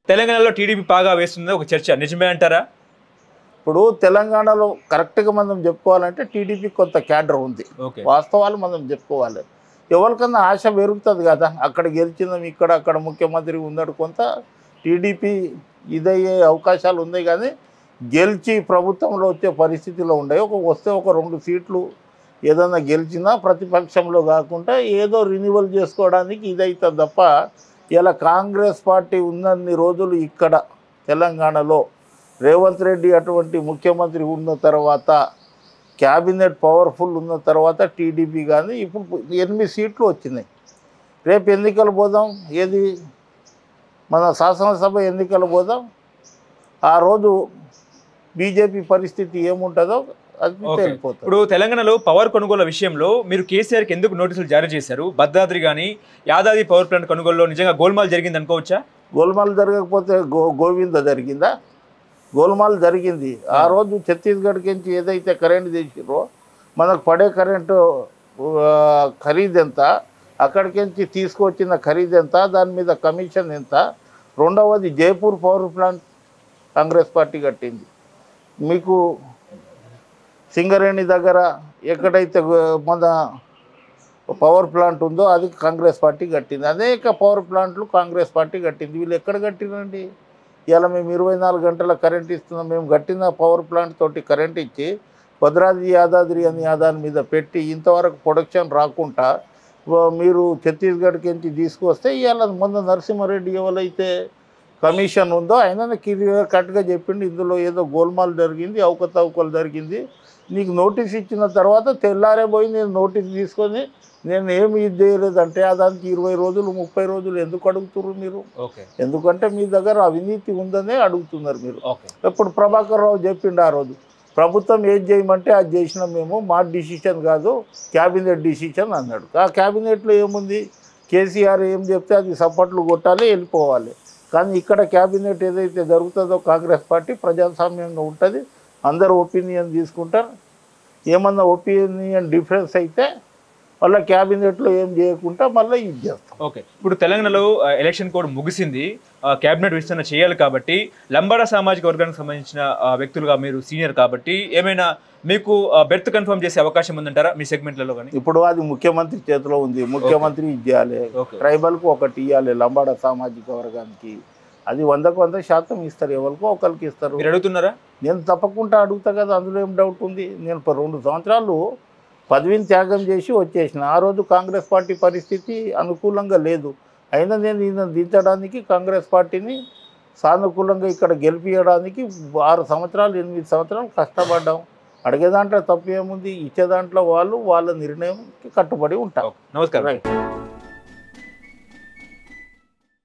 తెలంగాణలో టీడీపీ బాగా వేస్తుంది ఒక చర్చ నిజమే అంటారా? ఇప్పుడు తెలంగాణలో కరెక్ట్గా మనం చెప్పుకోవాలంటే టీడీపీ కొంత క్యాడర్ ఉంది. వాస్తవాలు మనం చెప్పుకోవాలి. ఎవరికన్నా ఆశ పెరుగుతుంది కదా, అక్కడ గెలిచిందాం ఇక్కడ అక్కడ ముఖ్యమంత్రి ఉన్నాడు, కొంత టీడీపీ ఇదయ్యే అవకాశాలు ఉన్నాయి. కానీ గెలిచి ప్రభుత్వంలో వచ్చే పరిస్థితిలో ఉండే వస్తే ఒక 2 సీట్లు ఏదన్నా గెలిచినా ప్రతిపక్షంలో కాకుండా ఏదో రిన్యూవల్ చేసుకోవడానికి ఇదవుతుంది తప్ప, ఇలా కాంగ్రెస్ పార్టీ ఉన్నన్ని రోజులు ఇక్కడ తెలంగాణలో రేవంత్ రెడ్డి అటువంటి ముఖ్యమంత్రి ఉన్న తర్వాత, క్యాబినెట్ పవర్ఫుల్ ఉన్న తర్వాత టీడీపీ కానీ ఇప్పుడు 8 సీట్లు వచ్చినాయి. రేపు ఎన్నికలు పోదాం, ఏది మన శాసనసభ ఎన్నికలు పోదాం, ఆ రోజు బీజేపీ పరిస్థితి ఏముంటుందో అది తెలిపోతుంది. ఇప్పుడు తెలంగాణలో పవర్ కొనుగోలు విషయంలో మీరు కేసీఆర్కి ఎందుకు నోటీసులు జారీ చేశారు? భద్రాద్రి కానీ యాదాద్రి పవర్ ప్లాంట్ కొనుగోలులో నిజంగా గోల్మాల్ జరిగింది అనుకోవచ్చా? గోల్మాల్ జరగకపోతే గోవింద జరిగిందా? గోల్మాల్ జరిగింది. ఆ రోజు ఛత్తీస్గఢ్కి నుంచి ఏదైతే కరెంట్ తెచ్చిరో మనకు పడే కరెంటు ఖరీదు ఎంత, అక్కడికి నుంచి తీసుకొచ్చిన ఖరీదు ఎంత, దాని మీద కమిషన్ ఎంత. రెండవది Jaipur power plant Congress party కట్టింది. మీకు సింగరేణి దగ్గర ఎక్కడైతే మన పవర్ ప్లాంట్ ఉందో అది కాంగ్రెస్ పార్టీ కట్టింది. అనేక పవర్ ప్లాంట్లు కాంగ్రెస్ పార్టీ కట్టింది. వీళ్ళు ఎక్కడ కట్టినండి? ఇలా మేము 24 గంటల కరెంట్ ఇస్తున్నాం. మేము కట్టిన పవర్ ప్లాంట్ తోటి కరెంట్ ఇచ్చి భద్రాద్రి యాదాద్రి అని దాని మీద పెట్టి ఇంతవరకు ప్రొడక్షన్ రాకుండా మీరు ఛత్తీస్గఢ్కి నుంచి తీసుకొస్తే ఇవాళ మొన్న నరసింహారెడ్డి ఎవరైతే కమిషన్ ఉందో ఆయన క్లియర్ కట్గా చెప్పిండు, ఇందులో ఏదో గోల్మాల్ జరిగింది, అవకతవకలు జరిగింది. నీకు నోటీస్ ఇచ్చిన తర్వాత తెల్లారే పోయి నేను నోటీస్ తీసుకొని నేను ఏమి ఇది చేయలేదంటే దానికి 20 రోజులు 30 రోజులు ఎందుకు అడుగుతున్నారు మీరు? ఎందుకంటే మీ దగ్గర అవినీతి ఉందనే అడుగుతున్నారు మీరు. ఇప్పుడు ప్రభాకర్ రావు చెప్పిండు ఆ రోజు, ప్రభుత్వం ఏది చేయమంటే అది చేసినాం మేము, మా డిసిషన్ కాదు క్యాబినెట్ డిసిషన్ అన్నాడు. ఆ క్యాబినెట్లో ఏముంది? కేసీఆర్ ఏం చెప్తే అది సపోర్ట్లు కొట్టాలి, వెళ్ళిపోవాలి. కానీ ఇక్కడ క్యాబినెట్ ఏదైతే జరుగుతుందో కాంగ్రెస్ పార్టీ ప్రజాస్వామ్యంగా ఉంటుంది, అందరూ ఒపీనియన్ తీసుకుంటారు. ఏమన్నా ఒపీనియన్ డిఫరెన్స్ అయితే మళ్ళీ క్యాబినెట్లో ఏం చేయకుండా మళ్ళీ ఇది చేస్తాం. ఇప్పుడు తెలంగాణలో ఎలక్షన్ కోడ్ ముగిసింది, క్యాబినెట్ విస్తరణ చేయాలి కాబట్టి లంబాడా సామాజిక వర్గానికి సంబంధించిన వ్యక్తులుగా మీరు సీనియర్ కాబట్టి ఏమైనా మీకు బెర్త్ కన్ఫర్మ్ చేసే అవకాశం ఉందంటారా మీ సెగ్మెంట్లలో? కానీ ఇప్పుడు అది ముఖ్యమంత్రి చేతిలో ఉంది. ముఖ్యమంత్రి ఇవ్వాలి, ట్రైబల్కు ఒకటి ఇవ్వాలి, లంబాడా సామాజిక వర్గానికి అది 100% ఇస్తారు. ఎవరికో ఒకరికి ఇస్తారు. మీరు అడుగుతున్నారా? నేను తప్పకుండా అడుగుతా కదా, అందులో ఏం డౌట్ ఉంది. నేను 2 సంవత్సరాలు పదవిని త్యాగం చేసి వచ్చేసిన. ఆ రోజు కాంగ్రెస్ పార్టీ పరిస్థితి అనుకూలంగా లేదు. అయినా నేను ఈయన దించడానికి కాంగ్రెస్ పార్టీని సానుకూలంగా ఇక్కడ గెలిపించడానికి 6 సంవత్సరాలు 8 సంవత్సరాలు కష్టపడ్డాం. అడిగే దాంట్లో తప్పు ఏముంది? ఇచ్చే దాంట్లో వాళ్ళు వాళ్ళ నిర్ణయంకి కట్టుబడి ఉంటారు. నమస్కారం.